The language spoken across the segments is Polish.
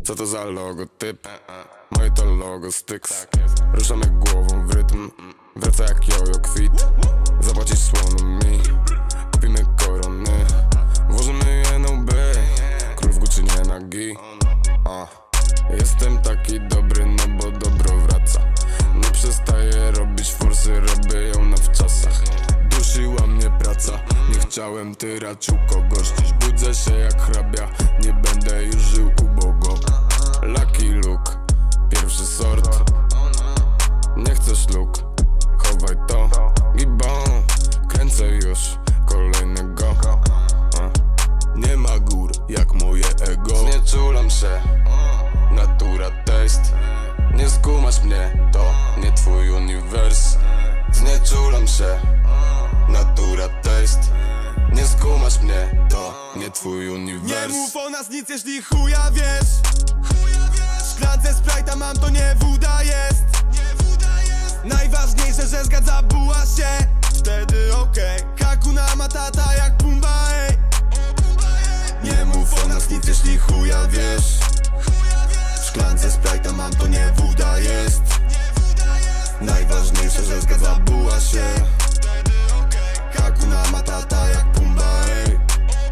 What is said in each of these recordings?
Co to za logotyp? Moje to logo Styx. Ruszamy głową w rytm. Wraca jak jojo kwit. Zapłacisz słoną mi. Kupimy korony. Włożymy je na łby. Król w Gucci nie nagi. Jestem taki dobry, no bo dobro wraca. Nie przestaję robić forsy, robię ją na wczasach. Dusiła mnie praca, nie chciałem tyrać u kogoś. Dziś budzę się jak hrabia, nie będę już żył ubogo. Lucky Luke, pierwszy sort. Nie chcesz luk, chowaj to. Gibbon, kręcę już kolejnego. Nie ma gór jak moje ego. Znieczulam się, natura taste. Nie skumasz mnie, to nie twój uniwers. Znieczulam się, natura taste. Nie skumasz mnie, to nie twój uniwers. Nie mów o nas nic, jeśli chuja wiesz. W szklance Sprite'a mam, to nie woda jest. Najważniejsze, że zgadza buła się. Wtedy okej. Hakuna Matata jak Pumba, ej. Nie mów o nas nic, jeśli chuja wiesz. W szklance Sprite'a mam, to nie woda jest. Najważniejsze, że zgadza buła się. Hakuna Matata jak Pumba, ej.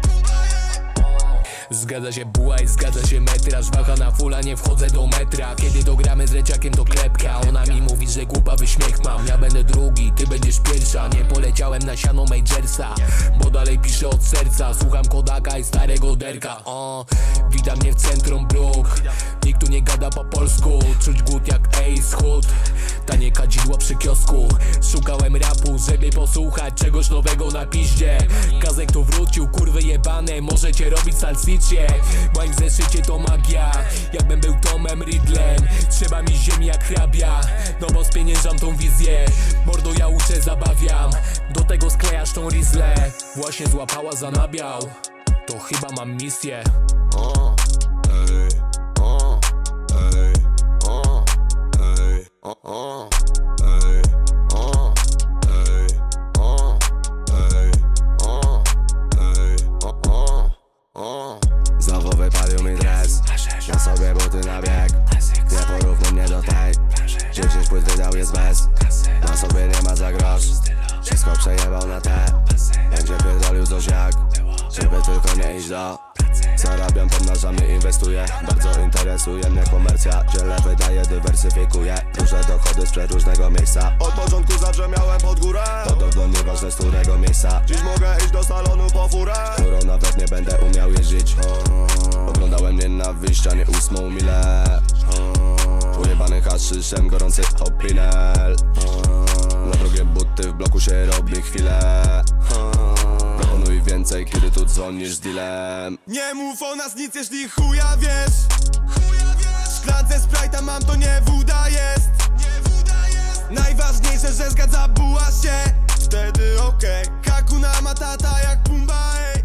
Zgadza się buła i zgadza się metraż. Waha na fula, nie wchodzę do metra. Kiedy dogramy z reciakiem to klepka. Ona mi mówi, że głupawy śmiech mam. Ja będę drugi, ty będziesz pierwsza. Nie poleciałem na siano Majorsa, bo dalej piszę od serca. Słucham Kodaka i starego Derka. Witam mnie w centrum bruk. Nikt tu nie gada po polsku. Czuć głód jak Ace Hood. Tanie kadzidło przy kiosku. Szukałem rapu, żeby posłuchać czegoś nowego na piździe. Kazek tu wrócił, kurwy jebane. Możecie robić salsicie. W moim zeszycie to magia. Jakbym był Tomem Riddlem. Trzeba mi ziemi jak hrabia, no bo spieniężam tą wizję. Mordo, ja uczę, zabawiam. Do tego sklejasz tą rizlę. Właśnie złapała za nabiał. To chyba mam misję. Znowu wypalił mi dres. Na sobie buty na bieg. Nie porównuj mnie do tej. 10 płyt wydał jest bez. Na sobie nie ma za grosz. Wszystko przejebał na te. Będzie pierdolił coś jak, żeby tylko nie iść do. Zarabiam, pomnażam i inwestuję. Bardzo interesuje mnie komercja. Dzielę, wydaję, dywersyfikuję. Duże dochody z przeróżnego miejsca. Od początku zawsze miałem pod górę. To dawno nieważne z którego miejsca. Dziś mogę iść do salonu po furę, którą nawet nie będę umiał jeździć. Oglądałem nienawiść, a nie 8 milę. Ujebany haszyszem, gorący opinel. Na drogie buty w bloku się robi chwilę. Proponuj więcej, kiedy tu dzwonisz z dealem. Nie mów o nas nic, jeśli chuja wiesz. W szklance Sprite'a mam, to nie woda jest. Najważniejsze, że zgadza buła się. Wtedy okej. Hakuna Matata jak Pumba, ej.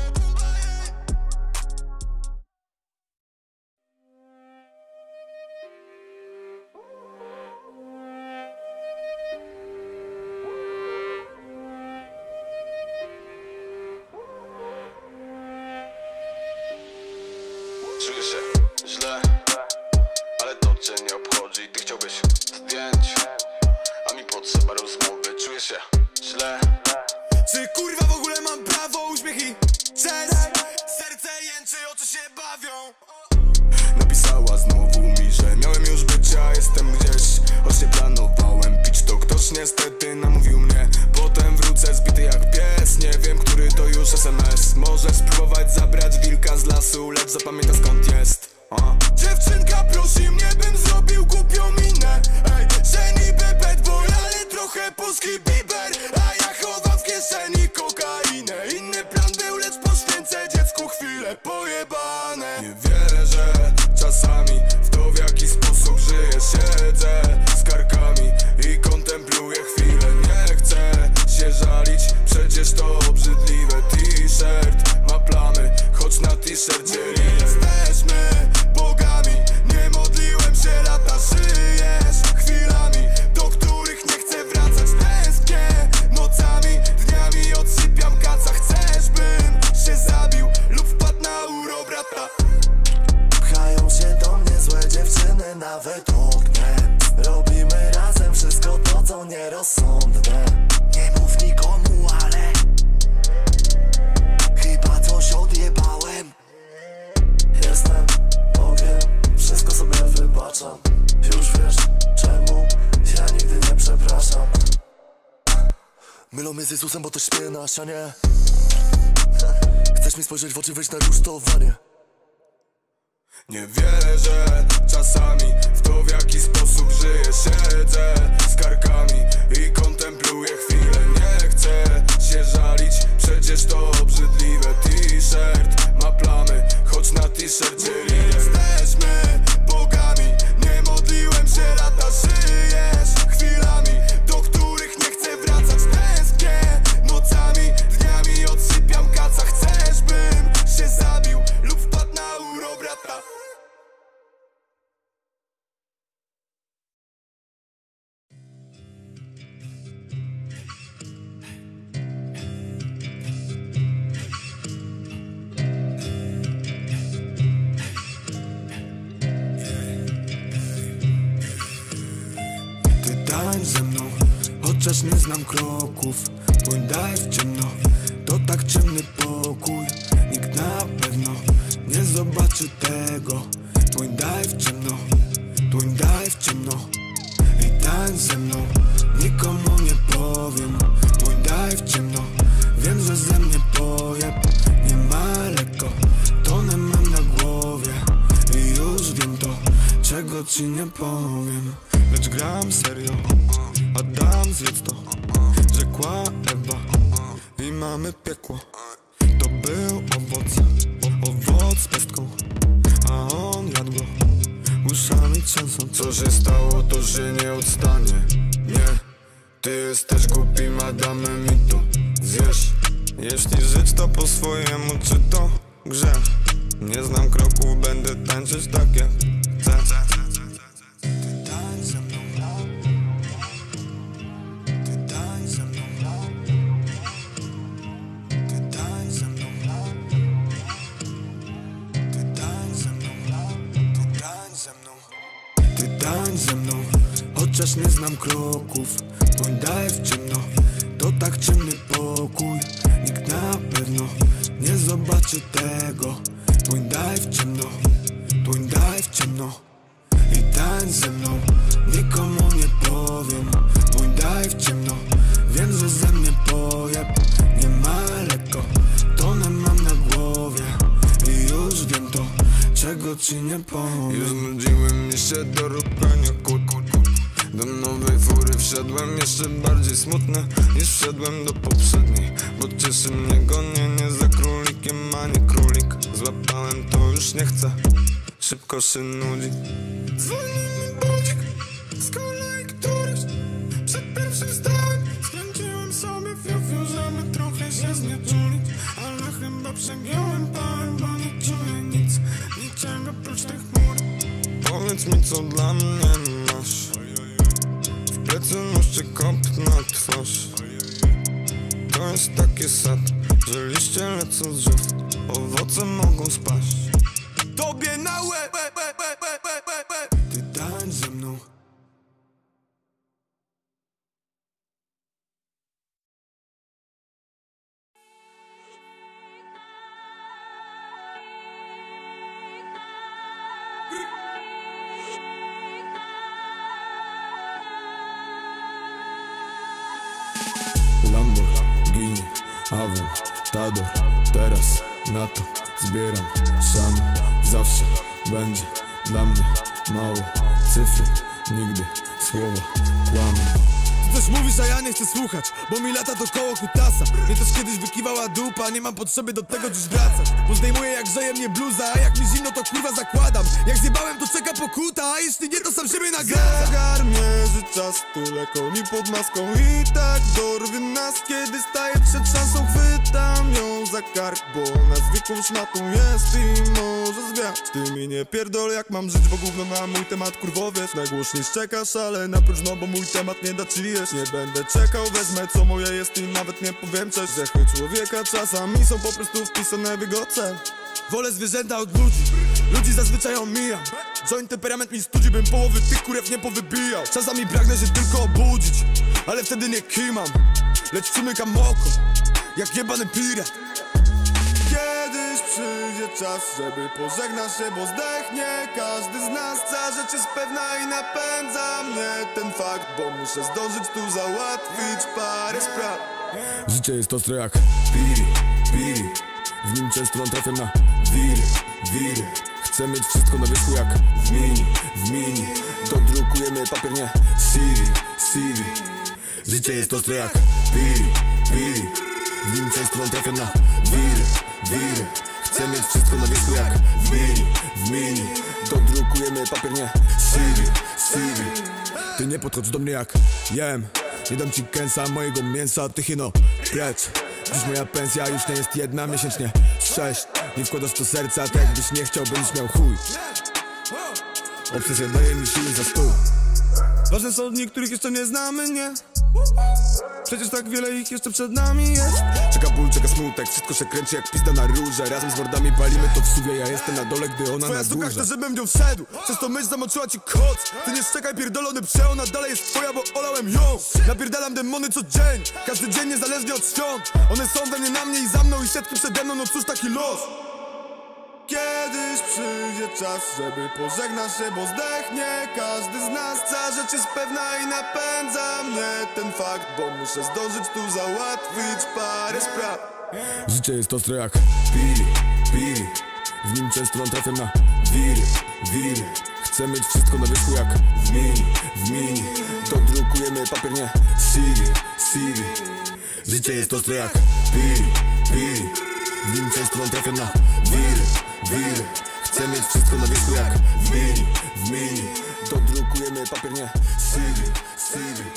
Czuję się źle, ale to cię nie obchodzi. Ty chciałbyś zdjęć, a mi potrzeba rozmowy. Czuję się źle. Czy kurwa w ogóle mam prawo? Uśmiech i cześć. Serce jęczy, oczy się bawią. Napisała znowu mi, że miałem już być, a jestem gdzieś. Choć nie planowałem pić, to ktoś niestety namówił mnie. Potem wrócę zbity jak pies. Nie wiem, który to już SMS. Możesz spróbować zabrać wilka z lasu, lecz zapamiętaj skąd jest. Dziewczynka prosi mnie, bym zrobił głupią minę. Ej, że niby bad boy, ale trochę polski Bieber. A ja chowam w kieszeni kokainę. Inny plan był, lecz poświęcę dziecku chwilę. Pojebane. Nie wierzę czasami w to, w jaki sposób żyję. Siedzę z karkami i kontempluję chwilę. Nie chcę się żalić, przecież to obrzydliwe. T-shirt ma plamy, choć na t-shircie jesteśmy się nawet ognie. Robimy razem wszystko to, co nierozsądne. Nie mów nikomu, ale chyba coś odjebałem. Jestem Bogiem, wszystko sobie wybaczam. Już wiesz czemu, ja nigdy nie przepraszam. Mylą mnie z Jezusem, bo to śpieję na ścianie. Chcesz mi spojrzeć w oczy, wyjść na rusztowanie. Nie wierzę czasami w to, w jaki sposób żyję. Siedzę z karkami i kontempluję chwilę. Nie chcę się żalić, przecież to obrzydliwe. T-shirt ma plamy, choć na t-shircie nie jesteśmy bogami. Nie modliłem się lata, żyjesz chwilami, do których nie chcę wracać. Tęsknię nocami, dniami odsypiam kaca. Chcesz, bym się zabił lub wpadł na urobrata. Tańcz ze mną, chociaż nie znam kroków. Płyń daj w ciemno, to tak ciemny pokój. Nikt na pewno nie zobaczy tego. Płyń daj w ciemno, płyń daj w ciemno. I tańcz ze mną, nikomu nie powiem. Płyń daj w ciemno, wiem, że ze mnie pojeb. Nie ma lekko, tonę mam na głowie. I już wiem to, czego ci nie powiem. Lecz gram serio, Adam zjedz to, rzekła Ewa. I mamy piekło. To był owoc z pestką, a on jadł go uszami trzęsąc. Co się stało, to się nie odstanie. Nie, ty jesteś głupim Adamem i to zjesz. Jeśli żyć to po swojemu, czy to grzech? Nie znam kroków, będę tańczyć tak jak chcę. Tańcz ze mną, chociaż nie znam kroków. Płyń daj w ciemno, to tak ciemny pokój. Nikt na pewno nie zobaczy tego. Płyń daj w ciemno, płyń daj w ciemno. I tańcz ze mną, nikomu nie powiem. Płyń daj w ciemno, wiem, że ze mnie pojeb. Nie ma lekko, tonę mam na głowie. I już wiem to, czego ci nie powiem. Już nudziły mi się do robienia kut. Do nowej fury wszedłem jeszcze bardziej smutny niż wszedłem do poprzedniej. Bo cieszy mnie gonienie za królikiem, a nie królik. Złapałem to, już nie chcę, szybko się nudzi. Zwolnij mi budzik z kolei któryś. Przed pierwszym stałem skręciłem sobie fiu, żeby trochę się znieczulić. Ale chyba przegiąłem pałem, bo nie czuję nic, niczego prócz tych chmur. Powiedz mi, co dla mnie masz. W plecy noszę kop na twarz. To jest taki sad, że liście lecą z drzew, owoce mogą spaść tobie na łeb. Ty tańcz ze mną. Lamborghini, Aventador. Teraz na to zbieram szamy. Zawsze będzie dla mnie mało cyfry, nigdy słowa kłamie. Coś mówisz, a ja nie chcę słuchać, bo mi lata dookoło kutasa. Mnie też kiedyś wykiwała dupa, nie mam potrzeby do tego dziś wracać. Bo zdejmuję jak grzeje mnie bluza, a jak mi zimno to kurwa zakładam. Jak zjebałem to czeka pokuta, a jeśli nie to sam siebie nagradzam. Zegar mierzy czas, tyle koni pod maską i tak dorwie nas, kiedy staje przed szansą chwyt. chwytam ją za kark, bo ona zwykłą szmatą jest i może zwiać. Ty mi nie pierdol, jak mam żyć, bo gówno na mój temat kurwowiec. Najgłośniej szczekasz, ale na próżno, bo mój temat nie da ci jeść. Nie będę czekał, wezmę co moje jest i nawet nie powiem cześć. Grzechy człowieka czasami są po prostu wpisane w jego cel. Wolę zwierzęta od ludzi, ludzi zazwyczaj omijam. Joint temperament mi studzi, bym połowy tych kurew nie powybijał. Czasami pragnę się tylko obudzić, ale wtedy nie kimam, lecz przymykam oko, jak jebany pirat. Kiedyś przyjdzie czas, żeby pożegnać się, bo zdechnie każdy z nas. Cała rzecz jest pewna i napędza mnie ten fakt, bo muszę zdążyć tu załatwić parę spraw. Życie jest ostre jak piri, piri. W nim często trafiam na wiry, wiry. Chcę mieć wszystko na wierzchu jak w mini. Dodrukujemy papier, nie Siri, Siri. Życie jest ostre jak piri, piri. W nim często trafiam na wiry, wiry. Chcę mieć wszystko na wierzchu jak w mini. Dodrukujemy papier, nie Siri, Siri. Ty nie podchodź do mnie jak jem. Nie dam ci kęsa mojego mięsa, ty chino, precz. Dziś moja pensja już nie jest jedna, miesięcznie 6. Nie wkładasz do serca, tak jakbyś nie chciał, będziesz miał chuj. Obsesja daje mi siły za stół. Ważne są dni, których jeszcze nie znamy, nie? Przecież tak wiele ich jeszcze przed nami jest. Czeka ból, czeka smutek, wszystko się kręci jak pizda na róże. Razem z mordami palimy to w suwie, ja jestem na dole, gdy ona na Twoja górze. chce, żebym w nią wszedł, przez to myśl zamoczyła ci koc. Ty nie szczekaj, pierdolony prze, ona dalej jest twoja, bo olałem ją. Napierdalam demony co dzień, każdy dzień niezależnie od świąt. One są we mnie, na mnie i za mną i setki przede mną, no cóż taki los. Kiedyś przyjdzie czas, żeby pożegnać się, bo zdechnie każdy z nas. Cała rzecz jest pewna i napędza mnie ten fakt, bo muszę zdążyć tu załatwić parę spraw. Życie jest ostre jak piri, piri. W nim często trafiam na wiry, wiry. Chcę mieć wszystko na wierzchu jak w mini. Dodrukujemy papier, nie Siri, Siri. Życie jest ostre jak piri, piri. W nim często trafiam na wiry, wiry. Chcę mieć wszystko na wierzchu jak w mini. Dodrukujemy papier, nie Siri, Siri.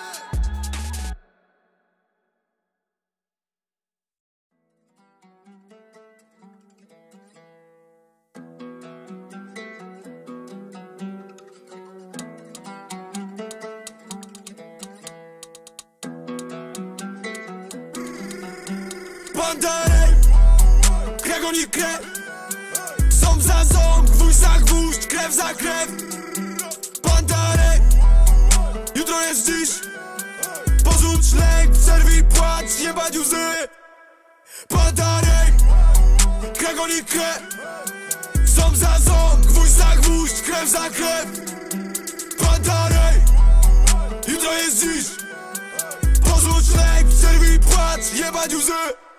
Bandarek, krew goni krew, ząb za ząb, gwóźdź za gwóźdź, krew za krew. Bandarek, jutro jest dziś, porzuć lęk, przerwij płacz, jebać łzy. Bandarek, krew goni krew, ząb za ząb, gwóźdź za gwóźdź, krew za krew. Bandarek, jutro jest dziś, porzuć lęk, przerwij płacz, jebać łzy.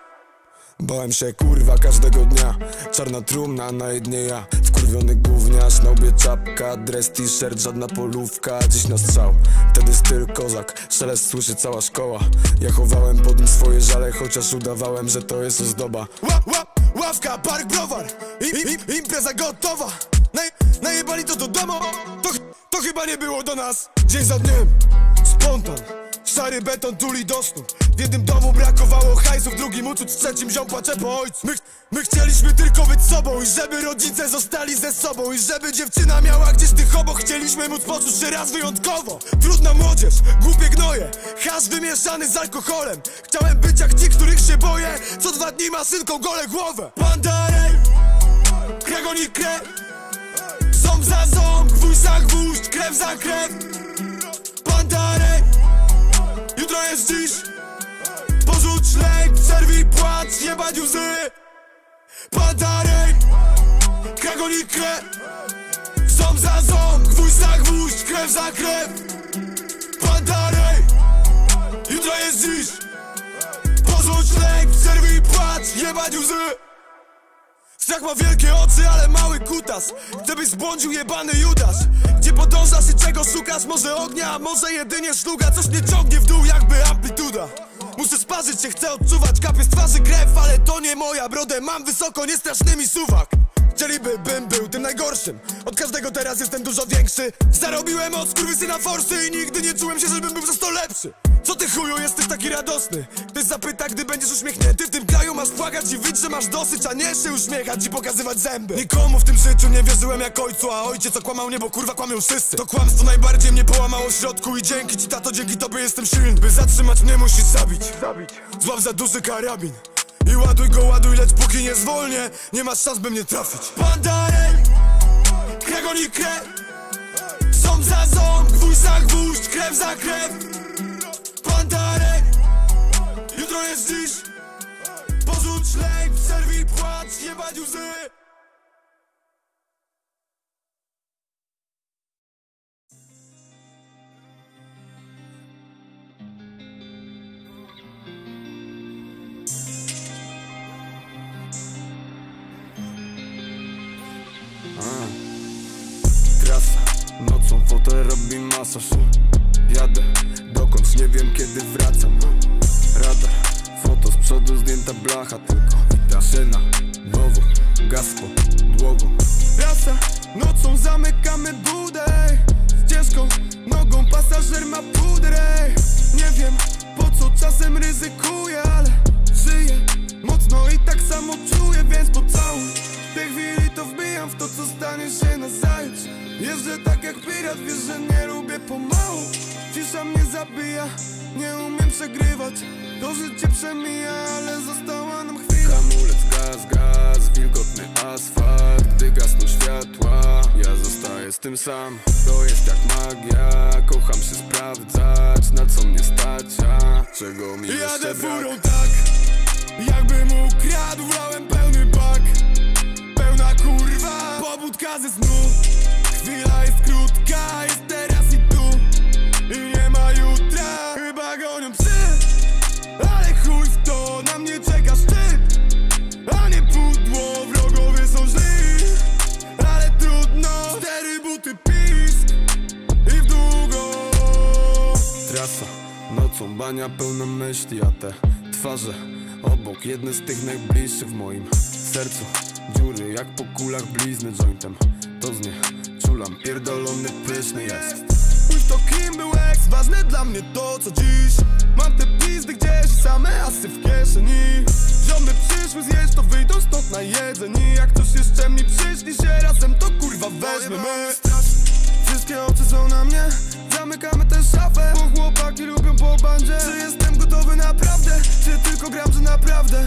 Bałem się kurwa każdego dnia. Czarna trumna, na jednie ja. Wkurwiony gówniarz, na łbie czapka, dres, t-shirt, żadna polówka. Dziś na strzał, wtedy styl kozak. Szelest słyszy cała szkoła. Ja chowałem pod nim swoje żale, chociaż udawałem, że to jest ozdoba. Ławka, park, browar, impreza gotowa. Najebali to do domu, to chyba nie było do nas. Dzień za dniem, spontan, szary beton tuli do snu. W jednym domu brakowało hajsu, w drugim uczuć, w trzecim ziom płacze po ojcu. My chcieliśmy tylko być sobą i żeby rodzice zostali ze sobą. I żeby dziewczyna miała gdzieś tych obok. Chcieliśmy móc poczuć się raz wyjątkowo. Trudna młodzież, głupie gnoje, hasz wymieszany z alkoholem. Chciałem być jak ci, których się boję. Co 2 dni maszynką gole głowę. Bandarek, krew goni krew, ząb za ząb, gwóźdź za gwóźdź, krew za krew. Bandarek, jutro jest dziś, porzuć lęk, przerwij płacz, jebać łzy. Bandarek, krew goni krew, ząb za ząb, gwóźdź za gwóźdź, krew za krew. Bandarek, jutro jest dziś, porzuć lęk, przerwij płacz, jebać łzy. Strach ma wielkie oczy, ale mały kutas. Chcę byś zbłądził jebany Judasz. Gdzie podążasz i czego szukasz? Może ognia, a może jedynie szluga. Coś mnie ciągnie w dół jakby amplituda. Muszę sparzyć się, chcę odczuwać, kapie z twarzy krew. Ale to nie moja, brodę mam wysoko, niestraszny mi suwak. chcieliby, bym był tym najgorszym. Od każdego teraz jestem dużo większy. Zarobiłem od skurwysyna forsy i nigdy nie czułem się, żebym był przez to lepszy. Co ty chuju, jesteś taki radosny? Ktoś zapyta, gdy będziesz uśmiechnięty. W tym kraju masz płakać i wyć, że masz dosyć, a nie się uśmiechać i pokazywać zęby. Nikomu w tym życiu nie wierzyłem jak ojcu, a ojciec okłamał niebo, kurwa kłamią wszyscy. To kłamstwo najbardziej mnie połamało w środku i dzięki ci, tato, dzięki tobie jestem silny. By zatrzymać mnie musisz zabić. Złap za duży karabin i ładuj go, ładuj, lecz póki nie zwolnię, nie masz szans, by mnie trafić. Pandarek, krew goni krew, ząb za ząb, gwóźdź za gwóźdź, krew za krew. Pandarek, jutro jest dziś, porzuć lęk, przerwij płacz, jebać łzy. Trasa, nocą fotel robi masaż. Jadę dokądś, nie wiem kiedy wracam. Radar, foto z przodu zdjęta blacha tylko. Szyna, nowo, gaz podłogą. Trasa, nocą zamykamy budę. Ścieżką, nogą pasażer ma pudrę. Nie wiem po co czasem ryzykuję, ale żyję mocno i tak samo czuję, więc pocałuj. W tej chwili to wbijam w to, co stanie się nazajutrz. Jeżdżę tak jak pirat, wiesz, że nie lubię pomału. Cisza mnie zabija, nie umiem przegrywać. To życie przemija, ale została nam chwila. Hamulec, gaz, wilgotny asfalt. Gdy gasną światła, ja zostaję z tym sam. To jest jak magia, kocham się sprawdzać, na co mnie stać, a czego mi jeszcze Jadę brak. furą tak, jakbym ukradł, wlałem pełny bak. Pełna kurwa, pobudka ze snu. Chwila jest krótka, jest teraz i tu. I nie ma jutra, chyba gonią psy. Ale chuj w to, na mnie czeka szczyt, a nie pudło, wrogowie są źli. Ale trudno, 4 buty pisk i w długo. Trasa, nocą bania pełna myśli, a te twarze obok, jedne z tych najbliższych w moim sercu. Dziury jak po kulach, blizny jointem. To z nie czulam, pierdolony pyszny jest. Pójdź to kim był ex, ważne dla mnie to co dziś. Mam te pizdy gdzieś, same asy w kieszeni. Ziomy przyszły zjeść, to wyjdą stąd na jedzeni. Jak ktoś jeszcze mi przyszli się razem, to kurwa weźmiemy. Wszystkie oczy są na mnie, zamykamy tę szafę. Bo chłopaki lubią po bandzie. Czy jestem gotowy naprawdę, czy tylko gram, że naprawdę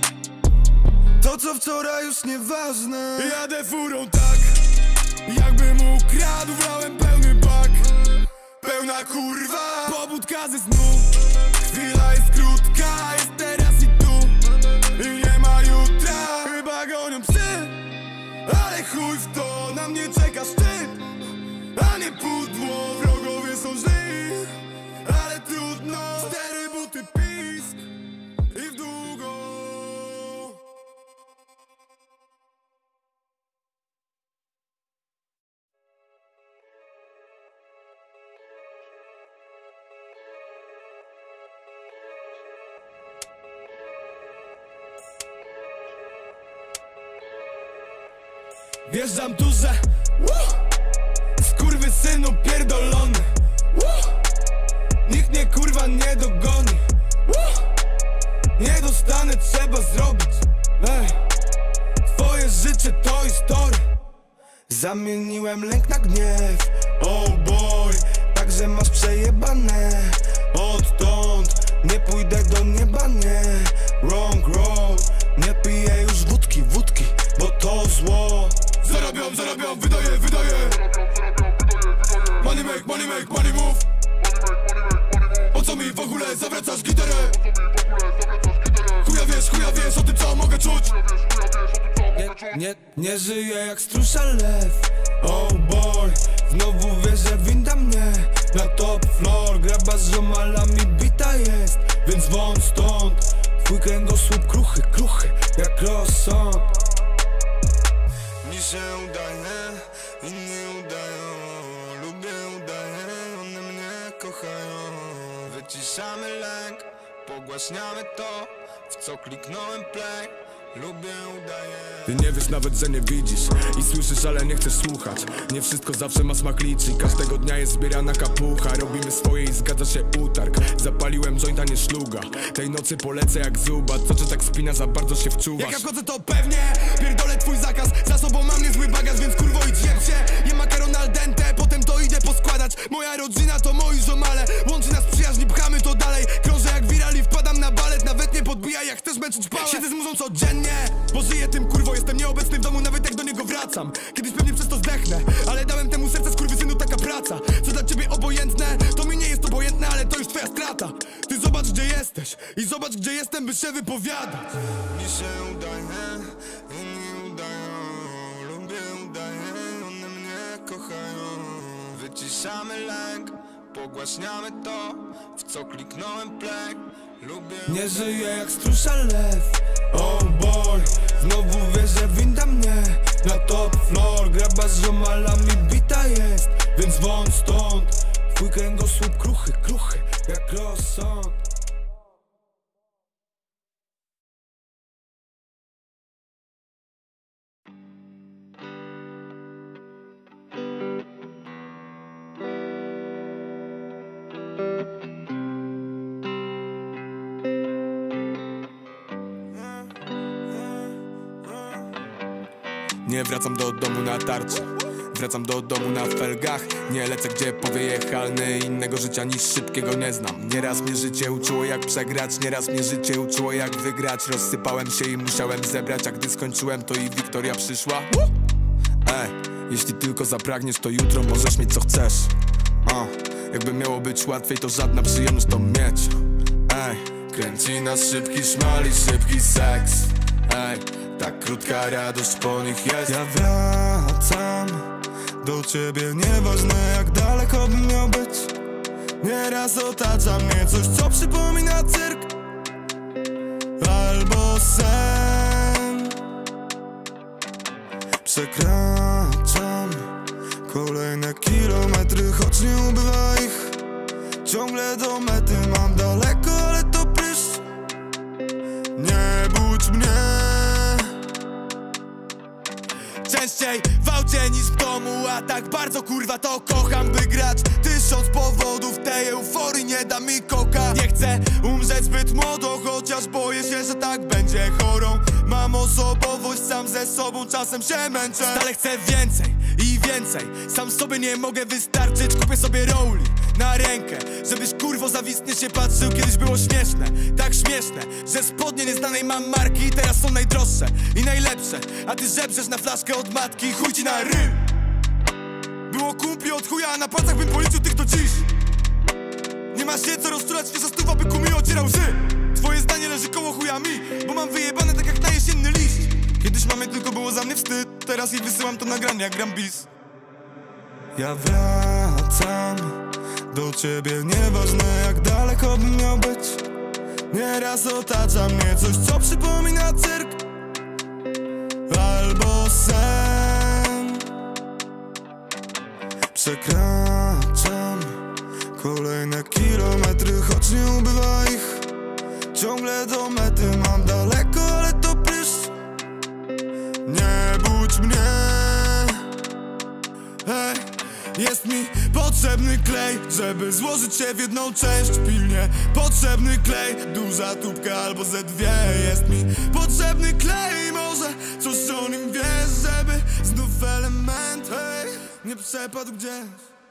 to co wczoraj już nieważne. Jadę furą tak, jakbym ukradł, wlałem pełny bak. Pełna kurwa, pobudka ze snu. Chwila jest krótka, jest teraz i tu. I nie ma jutra, chyba gonią psy. Ale chuj w to, na mnie czeka szczyt, a nie pudło, wrogowie są źli. Ale trudno, 4 buty pisk i w długo. Wjeżdżam tu, że skurwysynu pierdolony. Nikt mnie kurwa nie dogoni. Nie dostanę, trzeba zrobić. Twoje życie to historia. Zamieniłem lęk na gniew. Oh boy, także masz przejebane. Odtąd nie pójdę do nieba, nie. Wrong road, nie piję już wódki, bo to zło. Zarabiam, wydaję. Money make, money move. Po co mi w ogóle zawracasz gitarę? Chuja wiesz o tym co mogę czuć. Nie żyję jak strusza lew. Oh boy, znowu wierzę, winda mnie na top floor. Graba z ziomalami bita jest, więc wąt stąd. Twój kręgosłup kruchy, jak rozsąd. Mi się udaje, inni udają. Lubię udaję, one mnie kochają. Wyciszamy lęk, pogłaśniamy to, w co kliknąłem play. Ty nie wiesz nawet, że nie widzisz i słyszysz, ale nie chcesz słuchać. Nie wszystko zawsze ma smak liczy. Każdego dnia jest zbierana kapucha. Robimy swoje i zgadza się utarg. Zapaliłem jointa, nie szluga. Tej nocy polecę jak zuba. Co cię tak spina, za bardzo się wczuwasz. Jak ja wchodzę to pewnie pierdolę twój zakaz. Za sobą mam niezły bagaż, więc kurwo idź jeb się. Je makaron al dente, potem to idę poskładać. Moja rodzina to moi żomale. Łączy nas przyjaźń, pchamy to dalej. Krążę jak viral i wpadam na balet. Nawet nie podbijaj, jak chcesz męczyć pałę. Siedzę z muzą codziennie, bo żyję tym kurwo. Jestem nieobecny w domu, nawet jak do niego wracam. Kiedyś pewnie przez to zdechnę, ale dałem temu serce, skurwysynu, taka praca. Co dla ciebie obojętne, to mi nie jest obojętne, ale to już twoja strata. Ty zobacz, gdzie jesteś i zobacz, gdzie jestem, by się wypowiadać. Mi się udaje, inni udają. Lubię udaję, one mnie kochają. Wyciszamy lęk, pogłaśniamy to, w co kliknąłem play. Lubię. Nie żyję jak strusza lew. Oh boy, znowu wierzę, winda mnie na top floor. Graba z ziomalami bita jest, więc wąt stąd. Twój kręgosłup kruchy, kruchy jak rozsąd. Nie wracam do domu na tarczy, wracam do domu na felgach. Nie lecę gdzie powieje halny, innego życia niż szybkiego nie znam. Nieraz mnie życie uczyło jak przegrać, nieraz mnie życie uczyło jak wygrać. Rozsypałem się i musiałem zebrać, a gdy skończyłem to i wiktoria przyszła. Ej, jeśli tylko zapragniesz, to jutro możesz mieć co chcesz. Jakby miało być łatwiej, to żadna przyjemność to mieć. Ej, kręci nas szybki szmal i szybki seks. Ej, tak krótka radość po nich jest. Ja wracam do ciebie, nieważne jak daleko bym miał być. Nieraz otacza mnie coś, co przypomina cyrk albo sen. Przekraczam kolejne kilometry, choć nie ubywa ich. Ciągle do mety mam daleko, ale to pryszcz. Nie budź mnie. Częściej w aucie niż w domu, a tak bardzo kurwa to kocham, by grać 1000 powodów, tej euforii nie da mi koka. Nie chcę umrzeć zbyt młodo, chociaż boję się, że tak będzie chorą. Mam osobowość, sam ze sobą czasem się męczę. Ale chcę więcej i więcej, sam sobie nie mogę wystarczyć. Kupię sobie rolli na rękę, żebyś kurwo zawistnie się patrzył. Kiedyś było śmieszne, tak śmieszne, że spodnie nieznanej mam marki teraz są najdroższe i najlepsze. A ty żebrzesz na flaszkę od matki, chuj ci na rym. Było kumpli od chuja, a na palcach bym policzył tych do dziś. Nie ma się co rozczulać, świeża stuwa by mi ocierał łzy. Twoje zdanie leży koło chuja mi, bo mam wyjebane tak jak na jesienny liść. Kiedyś mamie tylko było za mnie wstyd, teraz jej wysyłam to nagranie jak gram bis. Ja wracam do ciebie, nieważne jak daleko bym miał być. Nieraz otacza mnie coś, co przypomina cyrk albo sen. Przekraczam kolejne kilometry, choć nie ubywa ich. Ciągle do mety mam daleko, ale to pryszcz. Nie budź mnie. Hej, jest mi potrzebny klej, żeby złożyć się w jedną część. Pilnie potrzebny klej, duża tubka albo ze dwie. Jest mi potrzebny klej, może coś o nim wiesz, żeby znów element, hej, nie przepadł gdzieś.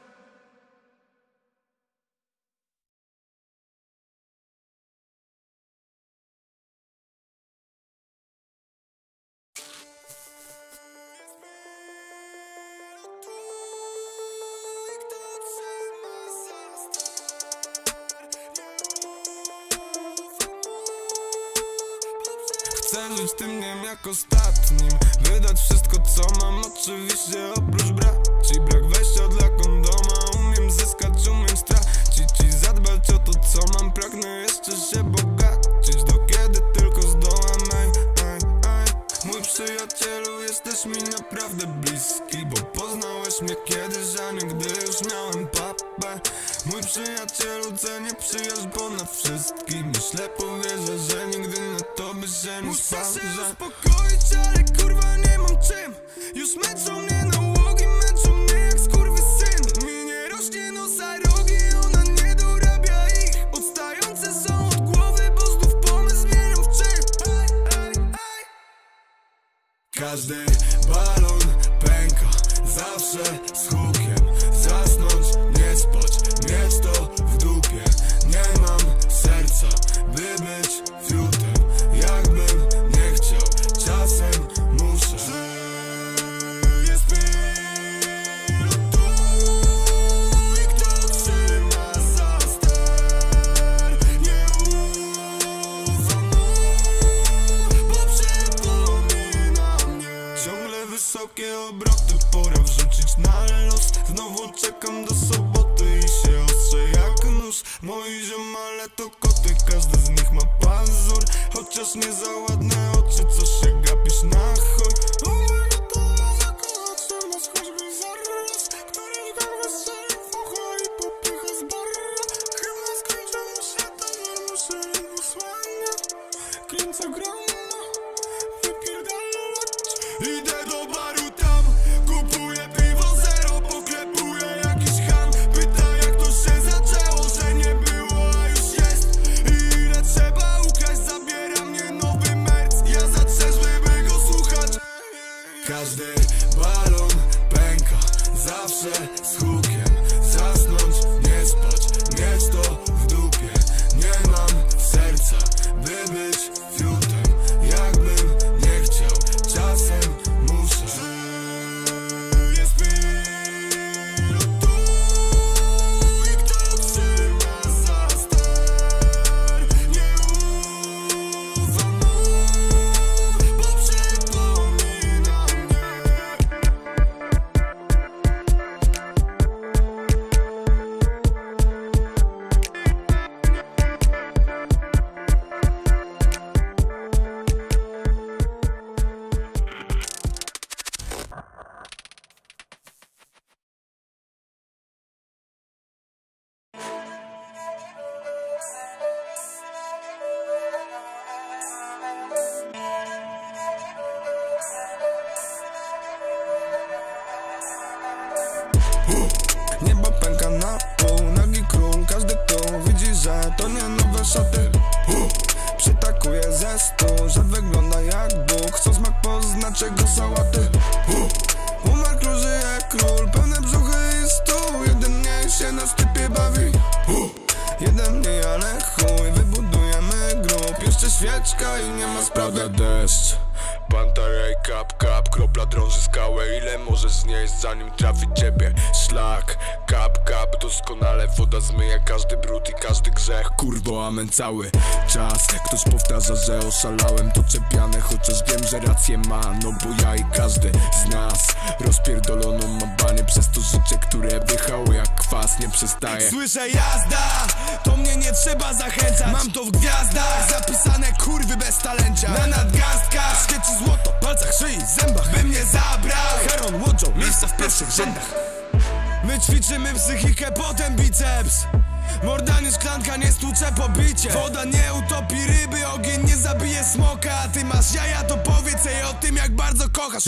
Chcę żyć tym dniem jak ostatnim, wydać wszystko co mam, oczywiście oprócz braci. Brak wejścia dla kondoma, umiem zyskać, umiem stracić i zadbać o to co mam. Pragnę jeszcze się bogacić, do kiedy tylko zdołam, ej, ej, ej. Mój przyjacielu, jesteś mi naprawdę bliski, bo poznałeś mnie kiedyś, a nie gdy już miałem papę. Mój przyjacielu, cenię przyjaźń ponad wszystkim i ślepo wierzę, że nigdy na tobie że nie spał. Muszę się uspokoić, ale kurwa nie mam czym. Już męczą mnie nałogi, męczą mnie jak skurwysyn. Mi nie rośnie nosa rogi, ona nie dorabia ich. Odstające są od głowy, bo znów pomysł zmienią w czyn. Każdy balon pęka, zawsze z hukiem. Zasnąć, nie spać, mieć to w dupie. Nie mam serca, by być fiutem. Jakbym nie chciał, czasem muszę. Żyję z pilotu i kto trzyma za ster. Nie ufam mu, bo przypomina mnie. Ciągle wysokie obroty, pora wrzucić na los. Znowu czekam do soboty i się ostrze jak nóż. Moi ziomale to koty, każdy z nich ma pazur. Chociaż nie za ładne oczy, co się gapisz na chuj. Idę do baru tam, kupuję piwo zero, poklepuję jakiś ham. Pyta jak to się zaczęło, że nie było, a już jest. Ile trzeba ukraść, zabiera mnie nowy merc. Ja za trzeźwy, by go słuchać. Każdy balon pęka, zawsze z hukiem. Zasnąć, nie spać, mieć to w dupie. Nie mam serca, by być fiutem. Jakbym nie chciał, czasem muszę. Żyję z pilotu i kto trzyma za ster. Nie ufam mu, bo przypomina mnie. Niebo pęka na pół, nagi król, każdy tu widzi, że to nie nowe szaty. Przytakuje ze stu, że wygląda jak Bóg, co smak poznaczy go sałaty. Umarł król, żyje król, pełne brzuchy i stół. Jeden mniej się na stypie bawi, jeden mniej, ale chuj, wybudujemy grób. Jeszcze świeczka i nie ma sprawy. Pada deszcz, Pantarej, kap, kropla drąży skałę. Ile możesz znieść, zanim trafi ciebie szlak? Kap, doskonale woda zmyje każdy brud i każdy grzech. Kurwo, amen cały czas. Ktoś powtarza, że oszalałem, to czepiane, chociaż wiem, że rację ma. No bo ja i każdy z nas rozpierdoloną ma banie przez to życie, które wjechało jak kwas, nie przestaje. Słyszę jazda, to mnie nie trzeba zachęcać. Mam to w gwiazdach, zapisane kurwy bez talencia. Na nadgarstkach świeci złoto, palcach, szyi, zębach. By mnie zabrał Heron, Wojo, miejsca w pierwszych rzędach. My ćwiczymy psychikę, potem biceps. Morda nie szklanka, nie stłucze pobicie. Woda nie utopi ryby, ogień nie zabije smoka. A ty masz jaja, to powiedz jej o tym, jak bardzo kochasz.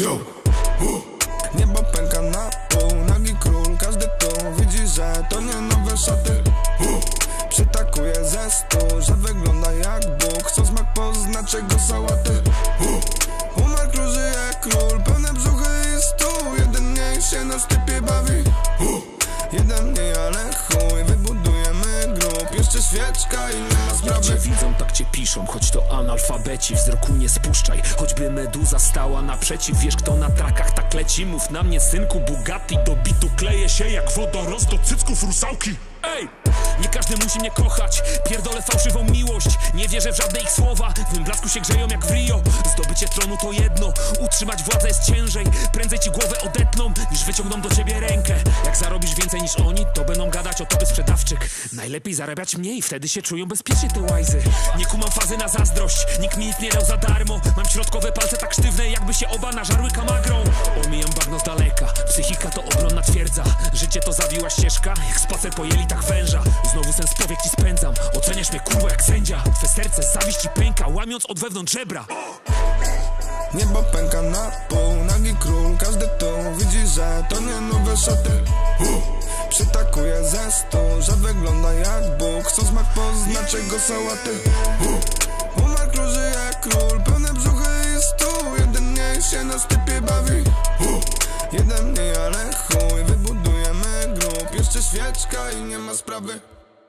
Niebo pęka na pół, nagi król, każdy tu widzi, że to nie nowe szaty. Przytakuje ze stu, że wygląda jak Bóg, co smak poznaczy go sałaty. Umarł król, żyje król, pełne brzuchy i stół. Jeden mniej się na stypie bawi, jeden mniej, ale chuj, wybudujemy grób. Jeszcze świeczka i nie ma sprawy. Jak cię widzą, tak cię piszą, choć to analfabeci. Wzroku nie spuszczaj, choćby meduza stała naprzeciw. Wiesz kto na trakach tak leci, mów na mnie synku Bugatti. Do bitu kleje się jak wodorost do cycków rusałki. Ej! Nie każdy musi mnie kochać, pierdolę fałszywą miłość. Nie wierzę w żadne ich słowa, w mym blasku się grzeją jak w Rio. Zdobycie tronu to jedno, utrzymać władzę jest ciężej. Prędzej ci głowę odetną, niż wyciągną do ciebie rękę. Jak zarobisz więcej niż oni, to będą gadać o tobie sprzedawczyk. Najlepiej zarabiać mniej, wtedy się czują bezpiecznie te łajzy. Nie kumam fazy na zazdrość, nikt mi nic nie dał za darmo. Mam środkowe palce tak sztywne, jakby się oba nażarły kamagrą. Omijam bagno z daleka, psychika to obronna twierdza. Życie to zawiła ścieżka, jak spacer po jelitach węża. Znowu sens powiek ci spędzam, oceniasz mnie kurwa jak sędzia. Twe serce z zawiści pęka, łamie łamiąc od wewnątrz żebra. Niebo pęka na pół, nagi król, każdy tu widzi, że to nie nowe szaty. Przytakuje ze stu, że wygląda jak Bóg. Chcą smak, poznacie go sałaty. Umarł król, żyje król, pełne brzuchy i stół. Jeden mniej się na stypie bawi. Jeden mniej, ale chuj, wybudujemy grób. Jeszcze świeczka i nie ma sprawy.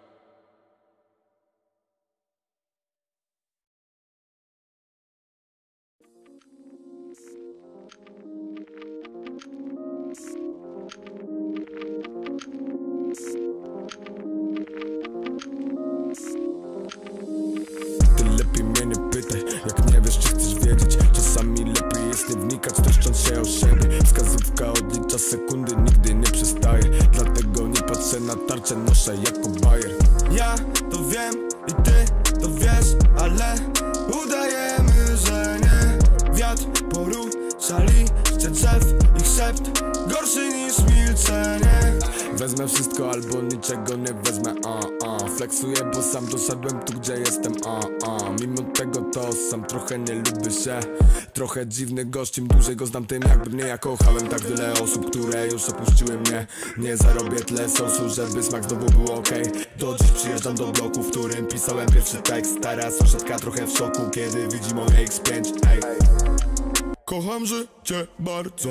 Ty lepiej mnie nie pytaj, jak nie wiesz, czy chcesz wiedzieć. Czasami lepiej jest nie wnikać, troszcząc się o siebie. Wskazówka odlicza sekundy, nigdy nie przestaje. Dlatego nie patrzę na tarczę, noszę jako bajer. Ja to wiem i ty to wiesz, ale udajemy, że nie. Wiatr porusza liście drzew, ich szept gorszy niż milczenie. Wezmę wszystko albo niczego nie wezmę, flexuję, bo sam doszedłem tu, gdzie jestem, mimo tego to sam trochę nie lubię się. Trochę dziwny gość, im dłużej go znam, tym jakby mnie ja kochałem. Tak wiele osób, które już opuściły mnie. Nie zarobię tyle sosu, żeby smak znowu był okej. Do dziś przyjeżdżam do bloku, w którym pisałem pierwszy tekst. Stara sąsiadka trochę w szoku, kiedy widzi moje X5, ej. Kocham życie bardzo,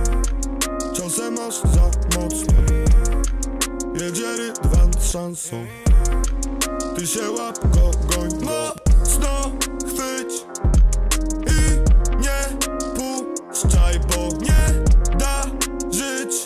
czasem aż za mocno. Jedzie rydwan z szansą, ty się łap go, goń mocno, chwyć i nie puszczaj, bo nie da żyć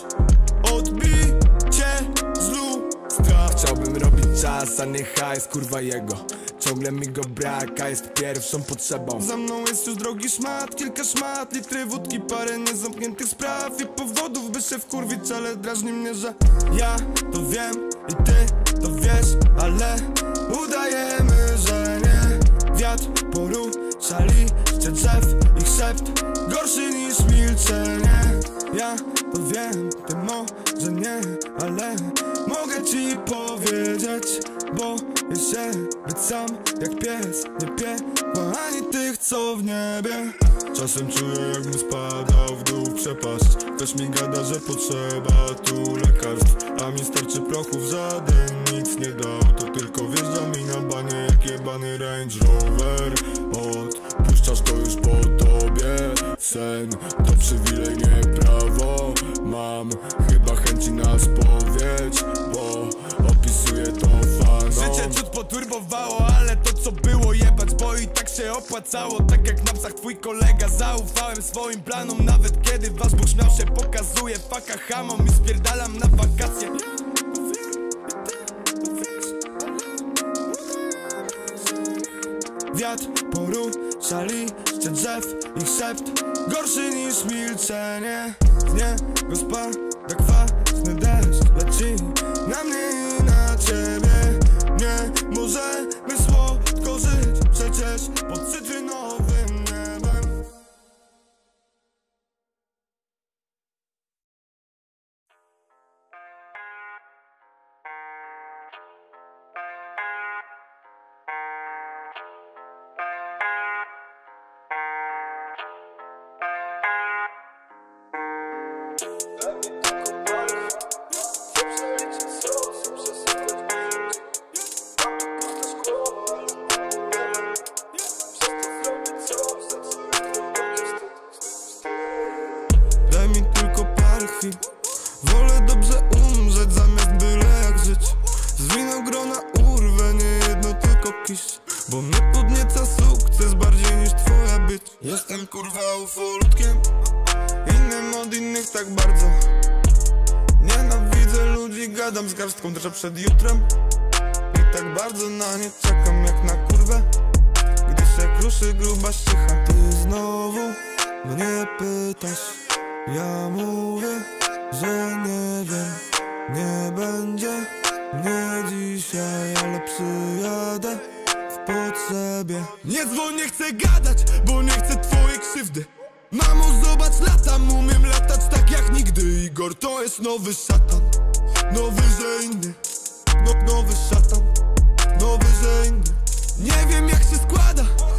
odbicie z lustra. Chciałbym robić czas, a nie hajs, kurwa jego. Ciągle mi go brak, a jest pierwszą potrzebą. Za mną jest już drogi szmat, kilka szmat, litry wódki, parę niezamkniętych spraw i powodów, by się wkurwić, ale drażni mnie, że ja to wiem i ty to wiesz, ale udajemy, że nie. Wiatr porusza liście drzew, ich szept gorszy niż milczenie. Ja to wiem, ty może nie, ale mogę ci powiedzieć, bo jest się być sam jak pies, nie piewa ani tych, co w niebie. Czasem czuję, jakbym spadał w dół w przepaść. Ktoś mi gada, że potrzeba tu lekarstw, a mi starczy prochów, żaden nic nie dał. To tylko wjeżdża mi na banie jak jebany Range Rover. Odpuszczasz to już po tobie. Sen to przywilej, nie prawo. Mam chyba chęci na spowiedź, bo opisuję to fanom. Życie ciut poturbowało, ale to co było jebać, bo i tak się opłacało. Tak jak na psach twój kolega, zaufałem swoim planom. Nawet kiedy wasz Bóg śmiał się, pokazuje faka hamom i spierdalam na wakacje. Wiatr porusza liście drzew, ich szept gorszy niż milczenie. Z niego spada kwaśny deszcz, leci na mnie i na ciebie. Nie możemy słodko żyć przecież pod cytrynowym niebem. Daj mi tylko parę chwil, wolę dobrze umrzeć zamiast byle jak żyć. Z winogrona urwę nie jedno tylko kiść, bo mnie podnieca sukces bardziej niż twoja być. Jestem kurwa ufolutkiem, innym od innych tak bardzo. Nienawidzę ludzi, gadam z garstką drżę przed jutrem i tak bardzo na nie czekam jak na kurwę, gdy się kruszy gruba szycha. Ty znowu mnie pytasz, ja mówię, że nie wiem. Nie będzie mnie dzisiaj, ale przyjadę w potrzebie. Nie dzwoń, nie chcę gadać, bo nie chcę twojej krzywdy. Mamo, zobacz, latam, umiem latać tak jak nigdy. Igor to jest nowy szatan, nowy, że inny. Nowy szatan, nowy, że inny. Nie wiem jak się składa,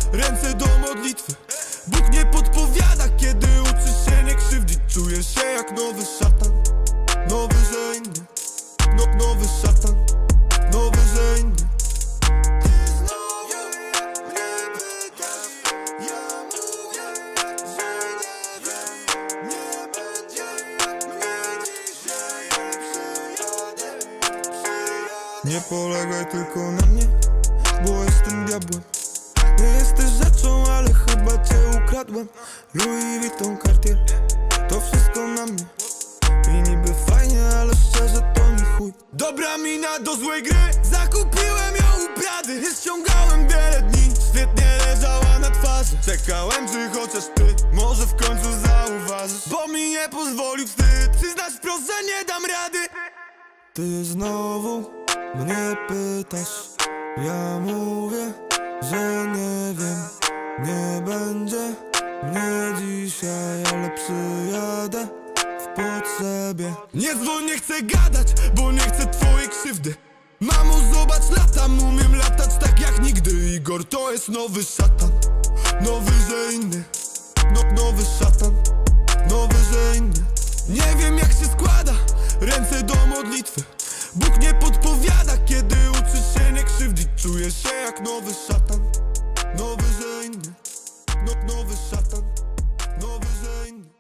ręce do modlitwy. Bóg nie podpowiada, kiedy uczysz się nie krzywdzić. Czujesz się jak nowy szatan, nowy, że inny. Nowy szatan, nowy, że inny. Ty znowu mnie pytasz, ja mówię, że nie wiem. Nie będzie mnie dzisiaj, przyjadę. Nie polegaj tylko na mnie, bo jestem diabłem. Nie jesteś rzeczą, ale chyba cię ukradłem. Louis Vuitton, Cartier, to wszystko na mnie. I niby fajnie, ale szczerze to mi chuj. Dobra mina do złej gry, zakupiłem ją u Prady. Ściągałem wiele dni, świetnie leżała na twarzy. Czekałem, czy chociaż ty może w końcu zauważysz. Bo mi nie pozwolił wstyd przyznać wprost, że nie dam rady. Ty znowu mnie pytasz, ja mówię, że nie wiem. Nie będzie mnie dzisiaj, ale przyjadę w potrzebie. Nie dzwoń, nie chcę gadać, bo nie chcę twojej krzywdy. Mamo, zobacz, latam, umiem latać tak jak nigdy. Igor to jest nowy szatan, nowy, że inny. Nowy szatan, nowy, że inny. Nie wiem jak się składa, ręce do modlitwy. Bóg nie podpowiada, kiedy uczysz się nie krzywdzić. Czujesz się jak nowy szatan, nowy, że inny. Nowy szatan, nowy, że inny.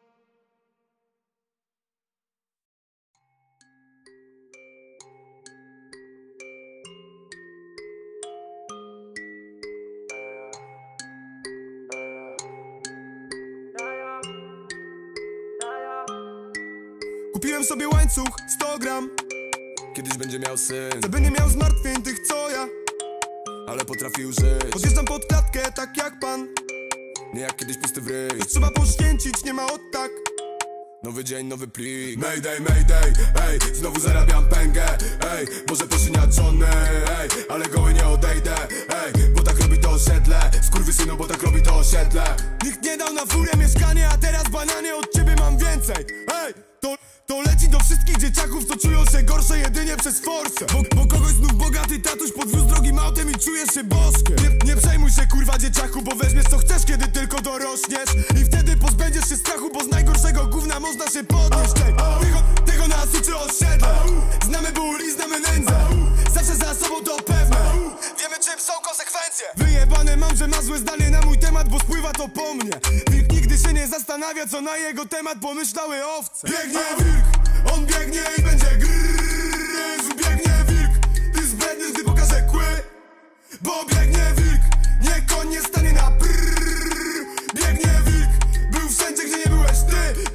Kupiłem sobie łańcuch, 100 gram. Kiedyś będzie miał syn, Żeby nie miał zmartwień tych co ja. ale potrafił żyć. Podjeżdżam pod klatkę, tak jak pan. Nie jak kiedyś pusty w ryj. Już trzeba poświęcić, nie ma od tak. Nowy dzień, nowy plik. Mayday, mayday, ej, znowu zarabiam pęgę. Ej, może poszyniaczony, ej, ale goły nie odejdę. Ej, bo tak robi to osiedle. Skurwysynu, bo tak robi to osiedle. Nikt nie dał na furę mieszkanie, a teraz bananie od ciebie mam więcej. Ej, to leci do wszystkich dzieciaków, co czują się gorsze jedynie przez forsę. Bo kogoś znów bogaty tatuś podwiózł drogim autem i czujesz się bożkiem. Nie przejmuj się kurwa dzieciaku, bo weźmiesz co chcesz, kiedy tylko dorośniesz. I wtedy pozbędziesz się strachu, bo z najgorszego gówna można się podnieść. Tego nas uczy osiedle. Znamy ból i znamy nędzę. Zawsze za sobą to pewne. Wiemy czym są konsekwencje. Wyjebane mam, że ma złe zdanie na mój temat, bo spływa to po mnie. Wilk nigdy się nie zastanawia, co na jego temat pomyślały owce. Biegnie wilk, on biegnie i będzie gryzł. Biegnie wilk, ty zbędny, gdy pokaże kły. Bo biegnie wilk, nie koń nie stanie na brrr. Biegnie wilk, był wszędzie, gdzie nie byłeś ty.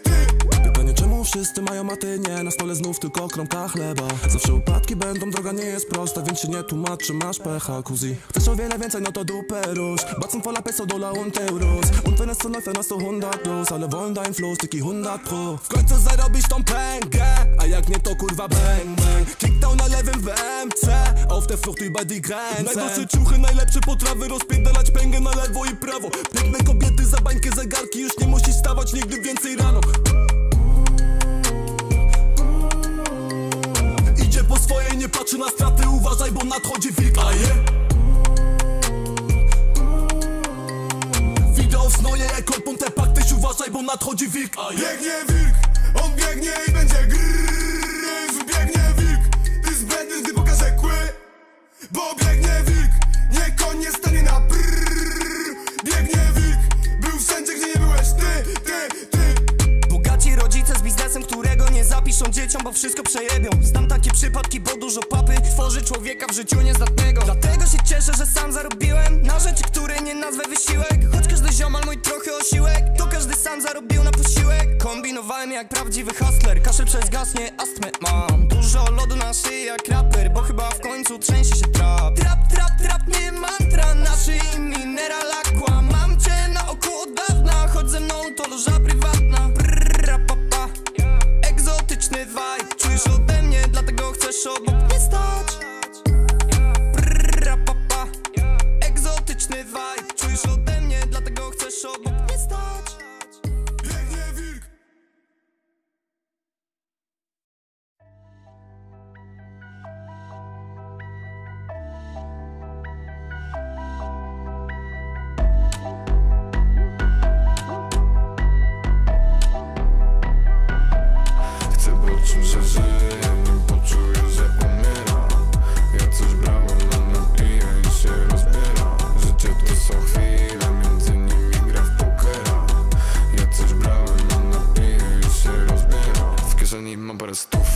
Pytanie czemu wszyscy mają, a ty nie? Na stole znów tylko kromka chleba. Zawsze upadki będą, droga nie jest prosta, więc się nie tłumacz, czy masz pecha, kuzi. Chcesz o wiele więcej, no to dupę rusz. Batzen voller peso, $1 und Euros. Und wenn es so läuft, dann hast du 100 plus. Alle wollen dein Fluss, tyki 100 pro. W końcu zarobisz tą pęgę, a jak nie to kurwa bang bang. Kickdown na lewym w MC, auf der Flucht über die Grenze. Najgorsze ciuchy, najlepsze potrawy, rozpierdalać pęgę na lewo i prawo. Piękne kobiety za bańkę, zegarki, już nie musisz stawać nigdy więcej rano. Idzie po swoje, nie patrzy na straty, uważaj, bo nadchodzi wilk, a je. Wideo w snoje, ekor, ponte pak, tyś uważaj, bo nadchodzi wilk, a je. Biegnie wilk, on biegnie i będzie gryzł. Biegnie wilk, ty zbędny, gdy pokaże kły. Bo biegnie wilk, nie koń nie stanie na brrr. Biegnie wilk, był wszędzie, gdzie nie byłeś ty. Bogaci rodzice z biznesem, którego nie zapiszą dzieciom, bo wszystko przejebią. Znam takie przypadki, bo dużo papy tworzy człowieka w życiu niezdatnego. Dlatego się cieszę, że sam zarobiłem na rzeczy, które nie nazwę wysiłek. Choć każdy ziomal mój trochę osiłek, to każdy sam zarobił na posiłek. Kombinowałem jak prawdziwy hustler, kaszel przez gaz, nie astmę mam. Dużo lodu na szyi jak raper, bo chyba w końcu trzęsie się trap. Trap, nie mantra, na szyi mineral aqua. Mam cię na oku od dawna, chodź ze mną, to loża prywatna. Papa, egzotyczny vibe, czujesz ode mnie, dlatego chcesz obok mnie stać. Papa, egzotyczny vibe, czujesz ode mnie, dlatego chcesz obok mnie stać. Biegnie wilk.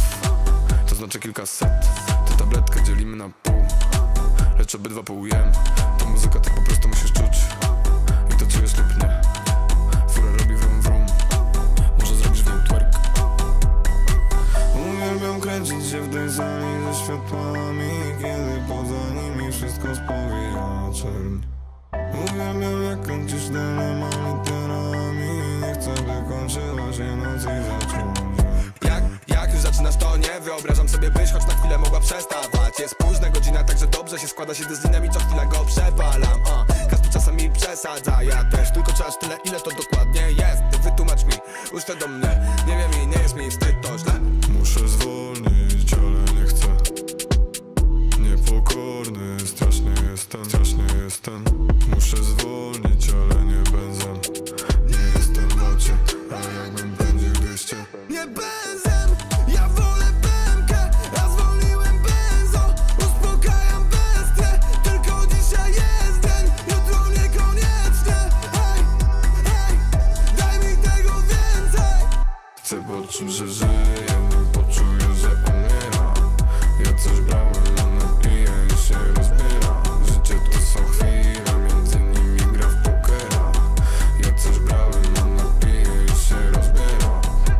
to znaczy kilkaset. Tę tabletkę dzielimy na pół, lecz obydwa półujemy. To muzyka, ty po prostu musisz czuć i to czujesz lub nie. Fura robi wrum wrum, może zrobisz w nim twerk. Uwielbiam kręcić się w tej sali ze światłami, kiedy poza nimi wszystko spowijała czerń. Uwielbiam jak kręcisz tyloma literami, nie chcę by kończyła się noc i zacząć. Jak już zaczynasz to nie wyobrażam sobie byś choć na chwilę mogła przestawać. Jest późna godzina, także dobrze się składa się z linem i co chwila go przepalam. Każdy czasami przesadza, ja też, tylko czas tyle ile to dokładnie jest. Ty wytłumacz mi, uświadom mnie, nie wiem i nie jest mi wstyd, to źle. Muszę zwolnić, ale nie chcę. Niepokorny, strasznie jestem. Muszę zwolnić, ale nie benzem. Nie jestem w locie, a jakbym pędził 200. Nie benzem, ja wolę pękę, a zwolniłem benzo. Uspokajam bestię, tylko dzisiaj jest dzień, jutro niekoniecznie. Hej, hej, daj mi tego więcej. Chcę poczuć, że żyję, bym poczuję, że umiera. Ja coś brałem, a napiję i się rozbiera. Życie to są chwile, między nimi gra w pokera. Ja coś brałem, a napiję i się rozbiera.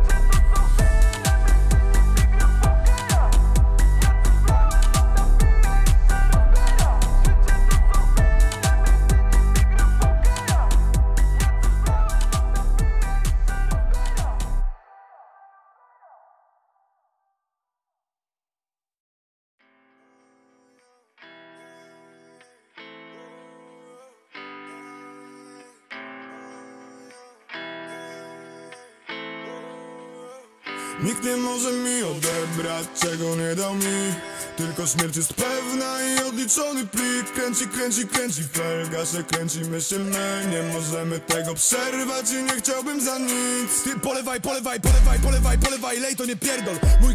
Nikt nie może mi odebrać, czego nie dał mi. Tylko śmierć jest pewna i odliczony plik. Kręci felga się kręcimy się my. Nie możemy tego przerwać i nie chciałbym za nic. Ty polewaj, lej to nie pierdol. Mój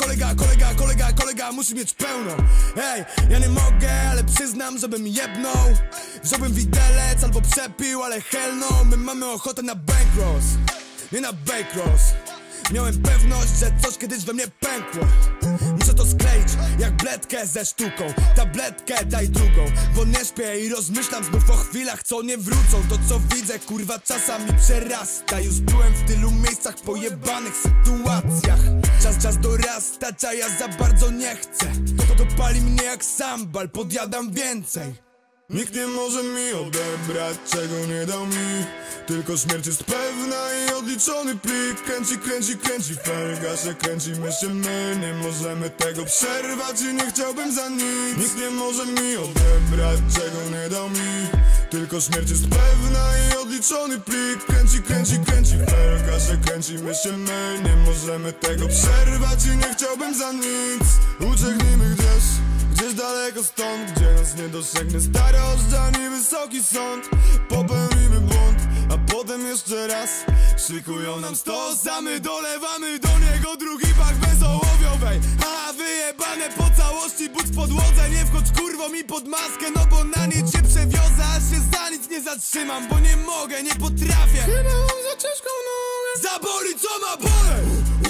kolega musi mieć pełno. Hej, ja nie mogę, ale przyznam, żebym jebnął. Wziąłbym widelec albo przepił, ale hell no. My mamy ochotę na bankross, nie na bankross. Miałem pewność, że coś kiedyś we mnie pękło. Muszę to skleić jak bledkę ze sztuką. Tabletkę daj drugą, bo nie śpię i rozmyślam znów o chwilach, co nie wrócą. To co widzę, kurwa, czasami przerasta. Już byłem w tylu miejscach, pojebanych sytuacjach. Czas dorastać, a ja za bardzo nie chcę. To pali mnie jak sambal, podjadam więcej. Nikt nie może mi odebrać, czego nie dał mi. Tylko śmierć jest pewna i odliczony plik. Kręci felga się kręcimy się my. Nie możemy tego przerwać i nie chciałbym za nic. Nikt nie może mi odebrać, czego nie dał mi. Tylko śmierć jest pewna i odliczony plik. Kręci felga się kręcimy się my. Nie możemy tego przerwać i nie chciałbym za nic. Ucieknijmy gdzieś daleko stąd, gdzie nas nie dosięgnie stary ożdżan i wysoki sąd. Popełnimy błąd, a potem jeszcze raz szykują nam stos, a my dolewamy do niego drugi bak bezołowiowej. A wyjebane po całości, but w podłodze. Nie wchodź kurwo mi pod maskę, no bo na nic się przewiozę. Aż się za nic nie zatrzymam, bo nie mogę, nie potrafię. Chyba mam za ciężką nogę. Zaboli co ma boleć.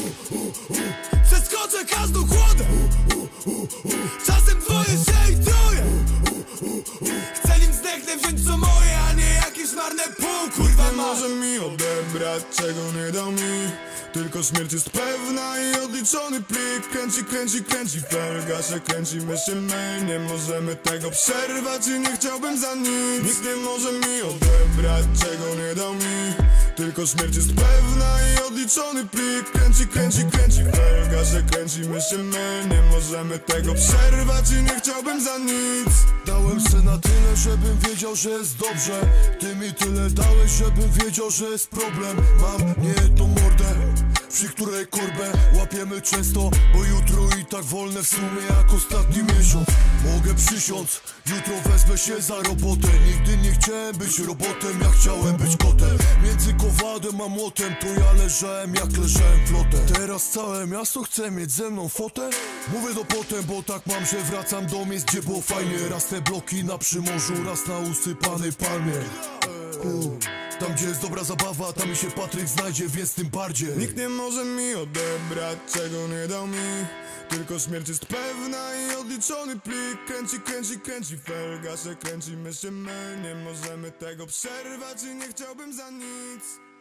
Przeskoczę każdą chłodę. Czasem dwoje się i troje. Chcę nim zdechnę wziąć co moje, a nie jakieś marne pół. Kurwa może mi odebrać, czego nie dał mi. Tylko śmierć jest pewna i odliczony plik. Kręci felga się kręcimy się my. Nie możemy tego przerwać i nie chciałbym za nic. Nikt nie może mi odebrać, czego nie dał mi. Tylko śmierć jest pewna i odliczony plik. Kręci felga się kręcimy się my. Nie możemy tego przerwać i nie chciałbym za nic. Dałem se na tyle, żebym wiedział, że jest dobrze. Ty mi tyle dałeś, żebym wiedział, że jest problem. Mam niejedną mordę, przy której korbę łapiemy często, bo jutro i tak wolne w sumie jak ostatni miesiąc. Mogę przysiąc, jutro wezmę się za robotę. Nigdy nie chciałem być robotem, ja chciałem być kotem. Między kowadem a młotem to ja leżałem jak leżałem flotem. Teraz całe miasto chce mieć ze mną fotę. Mówię to potem, bo tak mam, że wracam do miejsc, gdzie było fajnie. Raz te bloki na Przymorzu, raz na usypanej palmie. Tam gdzie jest dobra zabawa, tam mi się Patryk znajdzie, więc tym bardziej. Nikt nie może mi odebrać, czego nie dał mi. Tylko śmierć jest pewna i odliczony plik. Kręci felga się kręcimy się my. Nie możemy tego przerwać i nie chciałbym za nic.